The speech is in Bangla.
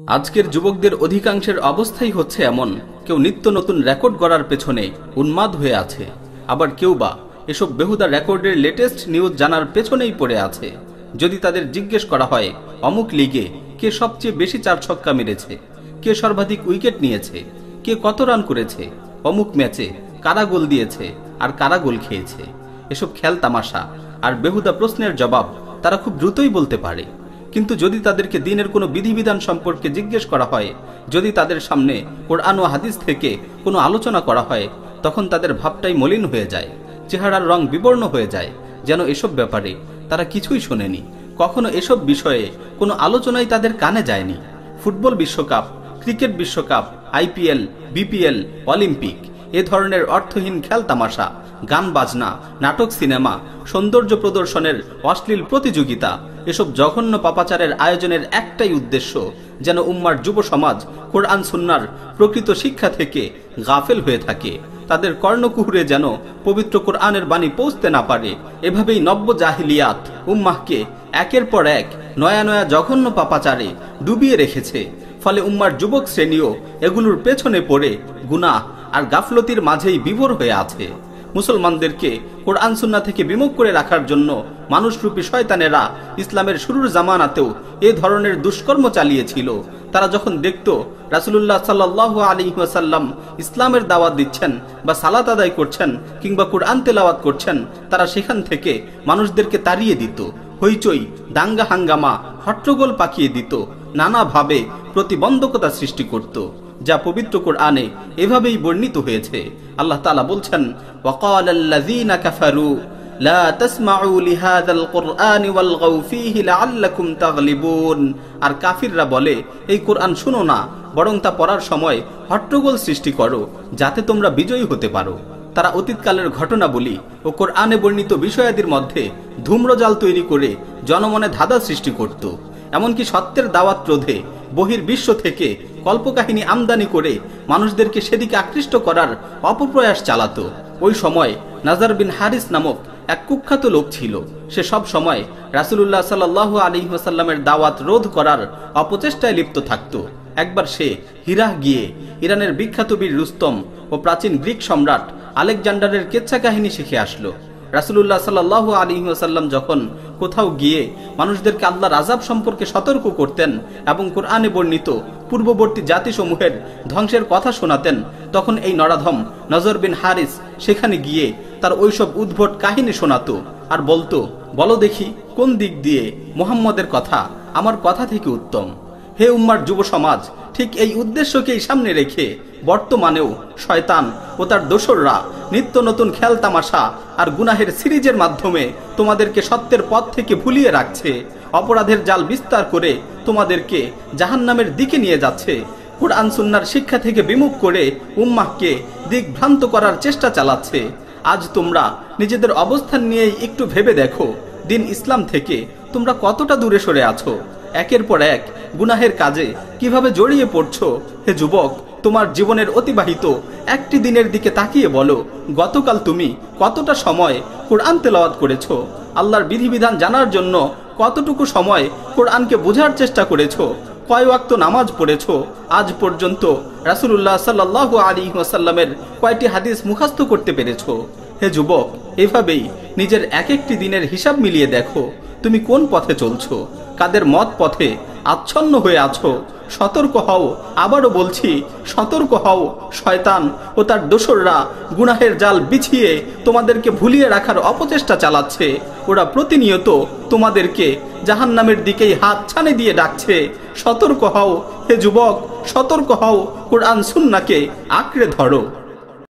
আজকের যুবকদের অধিকাংশের অবস্থাই হচ্ছে এমন, কেউ নিত্য নতুন রেকর্ড করার পেছনে উন্মাদ হয়ে আছে, আবার কেউ বা এসব বেহুদা রেকর্ডের লেটেস্ট নিউজ জানার পেছনেই পড়ে আছে। যদি তাদের জিজ্ঞেস করা হয় অমুক লিগে কে সবচেয়ে বেশি 4 ছক্কা মেরেছে, কে সর্বাধিক উইকেট নিয়েছে, কে কত রান করেছে, অমুক ম্যাচে কারা গোল দিয়েছে আর কারা গোল খেয়েছে, এসব খেল তামাশা আর বেহুদা প্রশ্নের জবাব তারা খুব দ্রুতই বলতে পারে। কিন্তু যদি তাদেরকে দিনের কোনো বিধিবিধান সম্পর্কে জিজ্ঞেস করা হয়, যদি তাদের সামনে কোরআন ও হাদিস থেকে কোনো আলোচনা করা হয়, তখন তাদের ভাবটাই মলিন হয়ে যায়, চেহারার রং বিবর্ণ হয়ে যায়, যেন এসব ব্যাপারে তারা কিছুই শোনেনি, কখনো এসব বিষয়ে কোনো আলোচনাই তাদের কানে যায়নি। ফুটবল বিশ্বকাপ, ক্রিকেট বিশ্বকাপ, আইপিএল, বিপিএল, অলিম্পিক, এ ধরনের অর্থহীন খেল তামাশা, গান বাজনা, নাটক, সিনেমা, সৌন্দর্য প্রদর্শনের অশ্লীল প্রতিযোগিতা, এসব জঘন্য পাপাচারের আয়োজনের একটাই উদ্দেশ্য, যেন উম্মার যুব সমাজ কোরআন সুন্নাহর প্রকৃত শিক্ষা থেকে গাফেল হয়ে থাকে, তাদের কর্ণকুহুরে যেন পবিত্র কোরআনের বাণী পৌঁছতে না পারে। এভাবেই নব্য জাহিলিয়াত উম্মাহকে একের পর এক নয়া নয়া জঘন্য পাপাচারে ডুবিয়ে রেখেছে। ফলে উম্মার যুবক শ্রেণীও এগুলোর পেছনে পড়ে গুনাহ আর গাফলতির মাঝেই বিভোর হয়ে আছে। মুসলমানদেরকে কোরআন সুন্নাহ থেকে বিমুখ করে রাখার জন্য মানুষরূপী শয়তানেরা ইসলামের শুরুর জামানাতেও এ ধরনের দুষ্কর্ম চালিয়েছিল। তারা যখন দেখত রাসূলুল্লাহ সাল্লাল্লাহু আলাইহি ওয়াসাল্লাম ইসলামের দাওয়াত দিচ্ছেন বা সালাত আদায় করছেন কিংবা কোরআন তেলাওয়াত করছেন, তারা সেখান থেকে মানুষদেরকে তাড়িয়ে দিত, হইচই, দাঙ্গা হাঙ্গামা, হট্টগোল পাকিয়ে দিত, নানাভাবে প্রতিবন্ধকতা সৃষ্টি করত, যা পবিত্র কোরআনে এভাবেই বর্ণিত হয়েছে। আল্লাহ তাআলা বলছেন, ওয়াকালাল্লাযীনা কাফারু লা তাসমাউ লিহাযাল কুরআনি ওয়ালগাউ ফীহি লাআল্লাকুম তাগলিবুন। আর কাফিররা বলে, এই কোরআন শুনো না, বরং তা পড়ার সময় হট্টগোল সৃষ্টি করো যাতে তোমরা বিজয়ী হতে পারো। তারা অতীতকালের ঘটনাবলী ও কোরআনে বর্ণিত বিষয়াদির মধ্যে ধূম্রজাল তৈরি করে জনমনে ধাঁধা সৃষ্টি করত। এমনকি সত্যের দাওয়াত রোধে বহির্বিশ্ব থেকে কল্পকাহিনী আমদানি করে মানুষদেরকে সেদিকে আকৃষ্ট করার অপপ্রয়াস চালাতো। ওই সময় নাজার বিন হারিস নামক এক কুখ্যাত লোক ছিল। সে সব সময় রাসূলুল্লাহ সাল্লাল্লাহু আলাইহি ওয়াসাল্লামের দাওয়াত রোধ করার অপচেষ্টায় লিপ্ত থাকত। একবার সে হিরাহ গিয়ে ইরানের বিখ্যাত বীর রুস্তম ও প্রাচীন গ্রিক সম্রাট আলেকজান্ডারের কেচ্ছা কাহিনী শিখে আসলো। রাসূলুল্লাহ সাল্লাল্লাহু আলাইহি ওয়াসাল্লাম যখন কোথাও গিয়ে মানুষদেরকে আল্লাহর আযাব সম্পর্কে সতর্ক করতেন এবং কোরআনে বর্ণিত পূর্ববর্তী জাতিসমূহের ধ্বংসের কথা শোনাতেন, তখন এই নরাধম নজর বিন হারিস সেখানে গিয়ে তার ওইসব উদ্ভট কাহিনী শোনাতো আর বলতো, বলো দেখি কোন দিক দিয়ে মুহাম্মদের কথা আমার কথা থেকে উত্তম। হে উম্মার যুব সমাজ, ঠিক এই উদ্দেশ্যকেই সামনে রেখে বর্তমানেও শয়তান ও তার দোসররা নিত্য নতুন খেল তামাশা আর গুনাহের সিরিজের মাধ্যমে তোমাদেরকে সত্যের পথ থেকে ভুলিয়ে রাখছে, অপরাধের জাল বিস্তার করে তোমাদেরকে জাহান্নামের দিকে নিয়ে যাচ্ছে, কোরআন সুন্নাহর শিক্ষা থেকে বিমুখ করে উম্মাহকে দিকভ্রান্ত করার চেষ্টা চালাচ্ছে। আজ তোমরা নিজেদের অবস্থান নিয়েই একটু ভেবে দেখো, দিন ইসলাম থেকে তোমরা কতটা দূরে সরে আছো, একের পর এক গুনাহের কাজে কিভাবে জড়িয়ে পড়ছো। হে যুবক, তোমার জীবনের অতিবাহিত একটি দিনের দিকে তাকিয়ে বলো, গতকাল তুমি কতটা সময় কোরআন তেলাওয়াত করেছো, আল্লাহর বিধিবিধান জানার জন্য কতটুকু সময় কোরআনকে বোঝার চেষ্টা করেছো, কয় ওয়াক্ত নামাজ পড়েছো, আজ পর্যন্ত রাসূলুল্লাহ সাল্লাল্লাহু আলাইহি ওয়াসাল্লামের কয়টি হাদিস মুখস্থ করতে পেরেছো। হে যুবক, এভাবেই নিজের এক একটি দিনের হিসাব মিলিয়ে দেখো, তুমি কোন পথে চলছো, কাদের মত পথে আচ্ছন্ন হয়ে আছো। সতর্ক হও, আবারও বলছি সতর্ক হও, শয়তান ও তার দোসররা গুনাহের জাল বিছিয়ে তোমাদেরকে ভুলিয়ে রাখার অপচেষ্টা চালাচ্ছে। ওরা প্রতিনিয়ত তোমাদেরকে জাহান্নামের দিকেই হাত ছানি দিয়ে ডাকছে। সতর্ক হও হে যুবক, সতর্ক হও, কোরআন সুন্নাহকে আঁকড়ে ধরো।